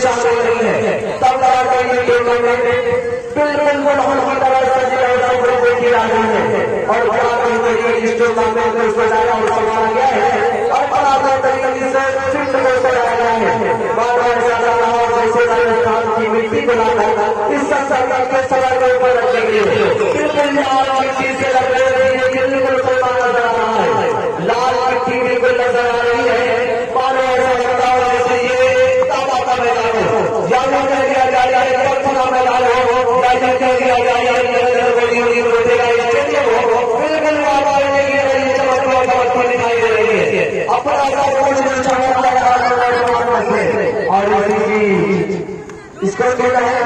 शामिल नहीं है तब लगा ये बिल्कुल देखी जा रही है और बड़ा जो सामने को सजाया और संवारा गया है और बड़ा तरीके से फील्ड को सजाया गया है। बार-बार जैसे राजस्थान की मिट्टी बनाकर इस संस्था के सवाल के ऊपर रखेंगे बिल्कुल लाल मिट्टी से लग रही है, बिल्कुल सलमान नजर आ रहा है, लाल मिट्टी बिल्कुल नजर आ रही है। मानो ऐसा लगता है जैसे ये ताबा का मैदान हो, जाने कर दिया जाए पत्थर का मैदान हो, जाने कर दिया जाए दिखाई दे रही है अपना और इसको क्या है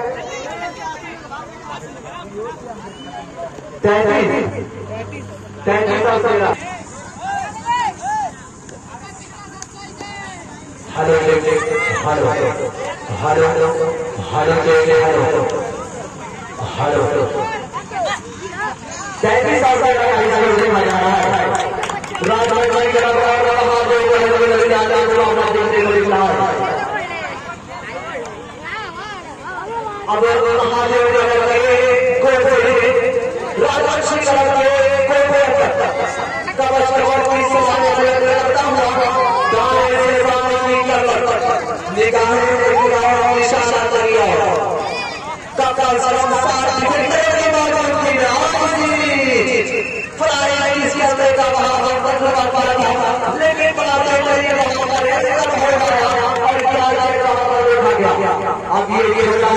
33,000। Hello hello hello hello hello 33,000 अब महादेव अब ये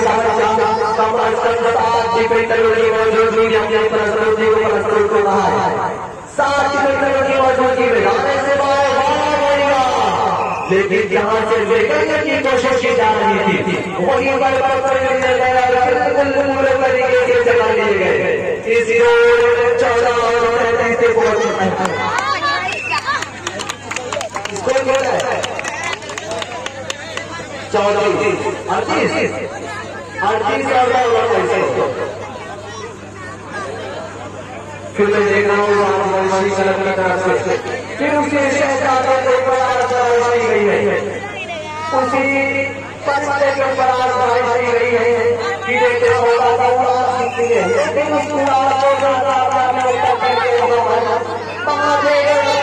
लेकिन जहाँ से देखने की कोशिश की जा रही थी वही तरीके से चला लिए गए। इसी रोड 14 से पहुंच इसको 38 फिर मैं देख रहा हूँ की तरफ से फिर उसी शहजादे को आजमाई गई है, उसी परिवार के ऊपर आजमाई गई है कि देखते होगा लेकिन उस